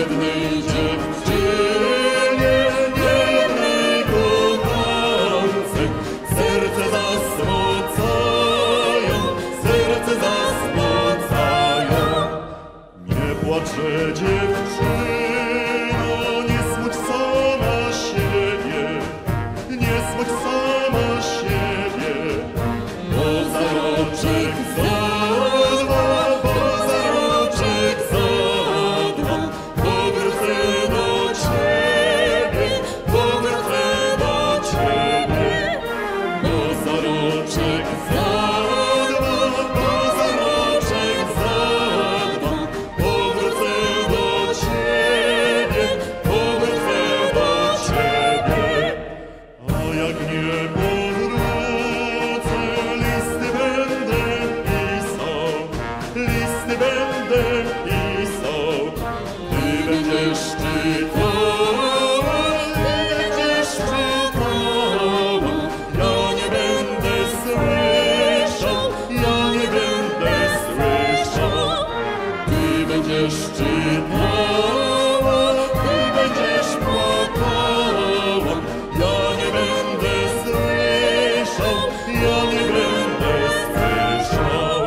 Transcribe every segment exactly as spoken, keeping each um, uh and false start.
niejednej dziewczynie, niejednej kochance, serce zasmucają, serce zasmucają. Nie płacze dziewczyno, nie smuć sama siebie, nie smuć sama siebie, bo za roczek za dwa, bo za roczek za dwa, powrócę do ciebie, powrócę do ciebie, bo za roczek za dwa, bo za roczek za dwa, powrócę do ciebie, powrócę do ciebie. A jak nie powrócę, listy będę pisał, listy będę pisał. Ty będziesz czytała, ty będziesz czytała. Ja nie będę słyszał, ja nie będę słyszał. Ty będziesz czytała, ty będziesz płakała. Ja nie będę słyszał, ja nie będę słyszał.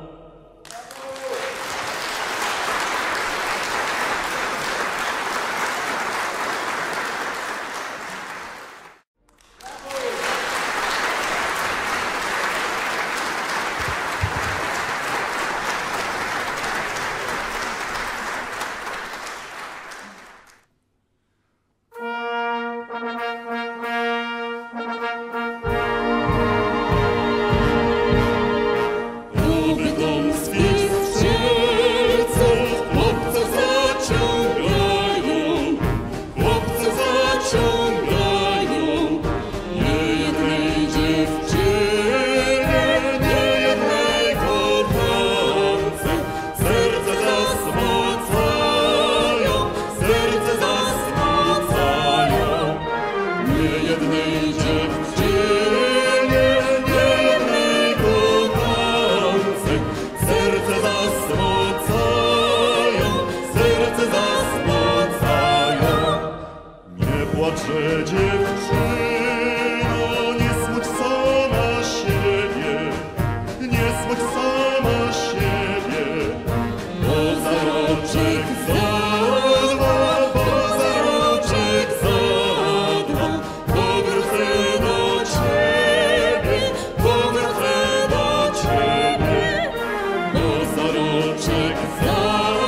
Oby dom swych strzelców chłopcy zaciągają, chłopcy zaciągają. Niejednej dziewczynie, niejednej kochance, serce zasmucają, serce zasmucają. Niejednej dziewczynie, niejednej kochance, serce zasmucają, serce zasmucają. Nie płacze dziewczyno, nie smuć sama siebie, nie smuć sama siebie, bo za roczek za dwa, bo za roczek za dwa, powrócę do ciebie, powrócę do ciebie, bo za roczek za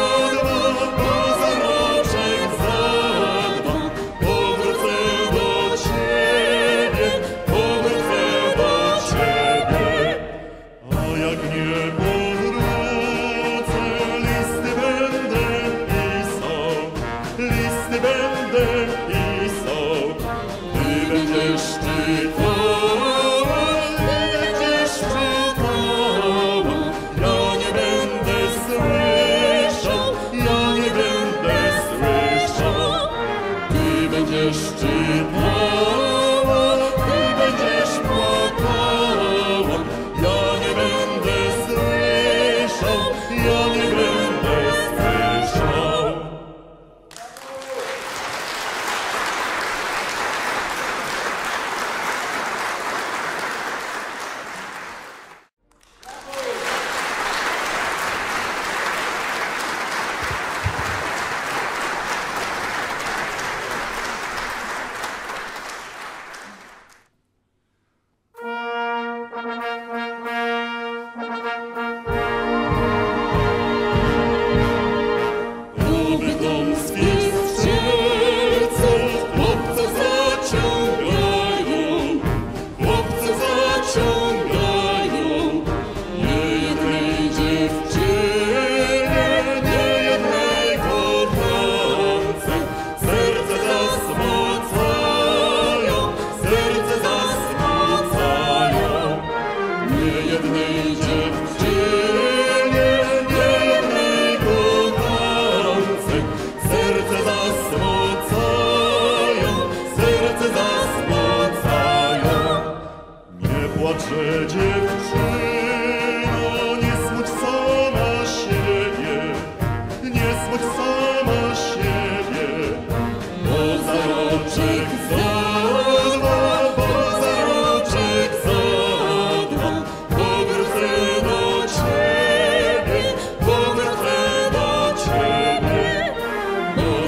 dwa, bo za roczek za dwa, powrócę do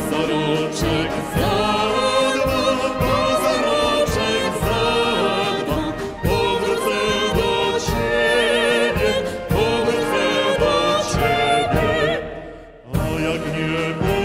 Poza roczek za dwa, poza roczek za dwa, powrócę do Ciebie, powrócę do Ciebie. A jak nie